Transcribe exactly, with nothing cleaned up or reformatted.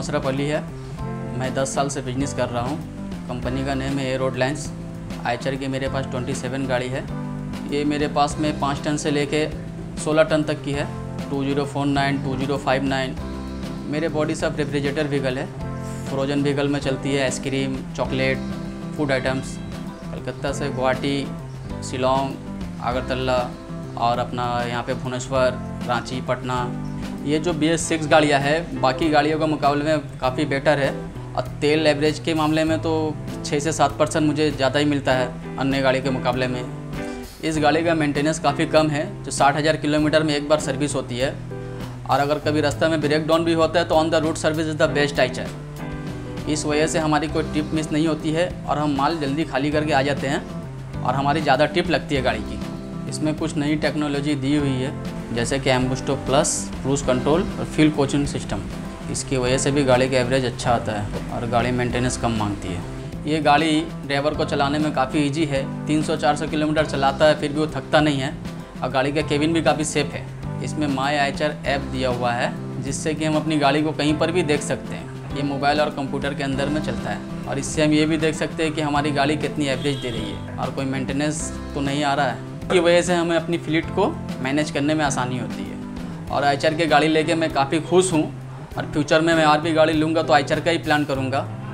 अशरफ अली है। मैं दस साल से बिजनेस कर रहा हूँ। कंपनी का नेम है ए रोड लाइन्स। आइचर की मेरे पास सत्ताईस गाड़ी है। ये मेरे पास में पाँच टन से लेके सोलह टन तक की है। Two zero four nine, two zero five nine. मेरे बॉडी सब रेफ्रिजरेटर व्हीकल है। फ्रोजन व्हीकल में चलती है ice cream, chocolate, food items. Calcutta से गुवाहाटी, शिलोंग, अगरतला और अपना यहाँ पे भुवनेश्वर, रांची, पटना। ये जो बी एस सिक्स गाड़ियाँ है बाकी गाड़ियों के मुकाबले में काफ़ी बेटर है और तेल एवरेज के मामले में तो छः से सात परसेंट मुझे ज़्यादा ही मिलता है अन्य गाड़ी के मुकाबले में। इस गाड़ी का मेंटेनेंस काफ़ी कम है, जो साठ हज़ार किलोमीटर में एक बार सर्विस होती है और अगर कभी रास्ते में ब्रेक डाउन भी होता है तो on the route service is the best Eicher. इस वजह से हमारी कोई ट्रिप मिस नहीं होती है और हम माल जल्दी खाली करके आ जाते हैं और हमारी ज़्यादा ट्रिप लगती है गाड़ी की। इसमें कुछ नई टेक्नोलॉजी दी हुई है जैसे कि एम्बुस्टो प्लस, क्रूज कंट्रोल और फ्यूल कोचिंग सिस्टम। इसकी वजह से भी गाड़ी का एवरेज अच्छा आता है और गाड़ी मेंटेनेंस कम मांगती है। ये गाड़ी ड्राइवर को चलाने में काफ़ी इजी है। तीन सौ चार सौ किलोमीटर चलाता है फिर भी वो थकता नहीं है और गाड़ी का केबिन भी काफ़ी सेफ है। इसमें माई आइचर ऐप दिया हुआ है जिससे कि हम अपनी गाड़ी को कहीं पर भी देख सकते हैं। ये मोबाइल और कंप्यूटर के अंदर में चलता है और इससे हम ये भी देख सकते हैं कि हमारी गाड़ी कितनी एवरेज दे रही है और कोई मेंटेनेंस तो नहीं आ रहा है। की वजह से हमें अपनी फ्लीट को मैनेज करने में आसानी होती है और आइचर की गाड़ी लेके मैं काफ़ी खुश हूँ और फ्यूचर में मैं और भी गाड़ी लूँगा तो आइचर का ही प्लान करूँगा।